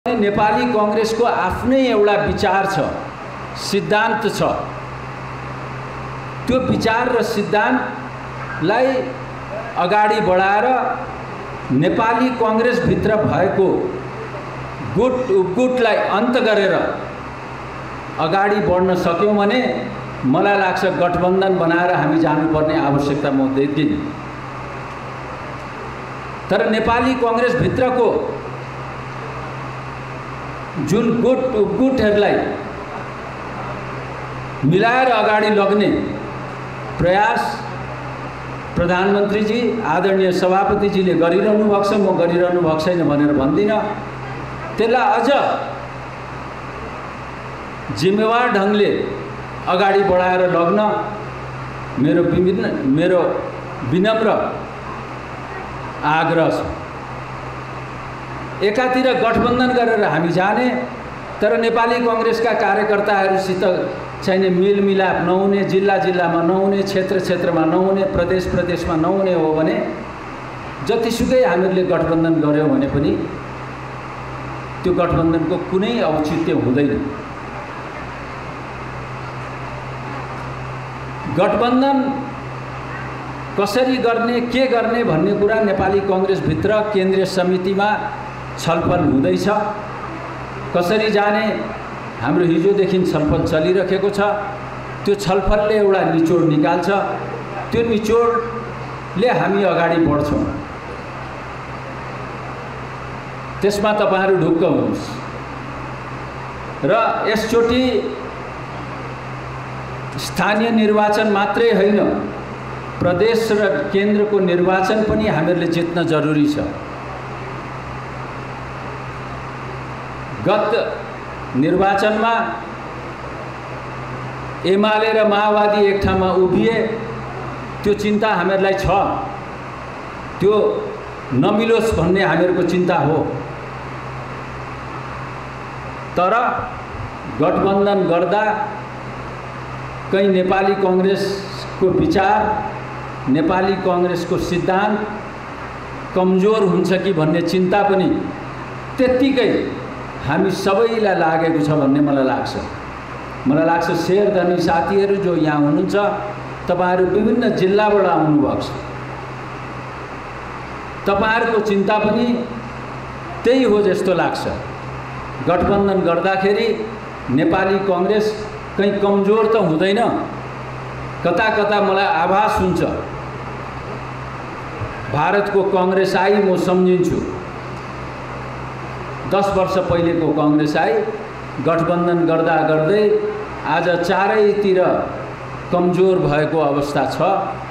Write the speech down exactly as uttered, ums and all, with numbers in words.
नेपाली कांग्रेसको आफ्नै एउटा विचार छ, सिद्धान्त छ। त्यो विचार र सिद्धान्तलाई अगाडि बढाएर नेपाली कांग्रेस भित्र भएको गुट उपगुटलाई अन्त गरेर अगाडि बढ्न सक्यौं भने मलाई लाग्छ गठबन्धन बनाएर हामी जानुपर्ने आवश्यकता म देख्दिन। तर नेपाली कांग्रेस भित्रको जुन गुट उपगुटहरूलाई मिलाएर अगाडि लग्ने प्रयास प्रधानमन्त्रीजी आदरणीय सभापतिजीले गरिरहनु भएको छ, म गरिरहनु भएको छैन भनेर भन्दिनँ। त्यसलाई अझ जिम्मेवार ढंगले अगाडि बढाएर लग्न मेरो विभिन्न मेरो विनम्र आग्रह छ। एकातिर गठबन्धन गरेर हामी जाने, तर नेपाली कांग्रेसका कार्यकर्ताहरूसित चाहिने मेलमिलाप नहुने, जिल्ला जिल्लामा नहुने, क्षेत्र क्षेत्रमा नहुने, प्रदेश प्रदेशमा नहुने हो भने जतिसुकै हामीले गठबन्धन गर्यौं भने पनि त्यो गठबन्धनको कुनै औचित्य हुँदैन। गठबन्धन कसरी गर्ने, के गर्ने भन्ने कुरा नेपाली कांग्रेस भित्र केन्द्रीय समितिमा छलफल हुँदैछ। कसरी जाने हाम्रो हिजोदेखि छलफल चलिरहेको छ। त्यो छलफलले एउटा निचोड निकाल्छ, त्यो निचोडले हामी अगाडि बढ्छौँ। त्यसमा तपाईहरु ढुक्क हुनुहोस्। र यसचोटि स्थानीय निर्वाचन मात्रै होइन, प्रदेश र केन्द्रको निर्वाचन पनि हामीहरूले जित्न जरुरी छ। गत निर्वाचनमा एमाले र माओवादी एक ठाउँमा उभिए, त्यो चिन्ता हामीहरूलाई छ, त्यो नमिलोस् भन्ने हामीहरूको चिन्ता हो। तर गठबन्धन गर्दा कहीं नेपाली कांग्रेसको विचार, नेपाली कांग्रेसको सिद्धान्त कमजोर हुन्छ कि भन्ने चिन्ता पनि त्यत्तिकै हामी सबैलाई लागेको छ भन्ने मलाई लाग्छ। मलाई लाग्छ शेरधनी साथीहरू जो यहाँ हुनुहुन्छ, तपाईहरु विभिन्न जिल्लाबाट आउनुभएको छ, तपाईहरुको चिन्ता पनि त्यही हो जस्तो लाग्छ। गठबन्धन गर्दाखेरि नेपाली कांग्रेस कहीं कमजोर त हुँदैन, कता कता मलाई आभास हुन्छ भारतको कांग्रेस आई म सम्झिन्छु। दस वर्ष पहिलेको कांग्रेस आई गठबन्धन गर्दा गर्दै आज चारैतिर कमजोर भएको अवस्था छ।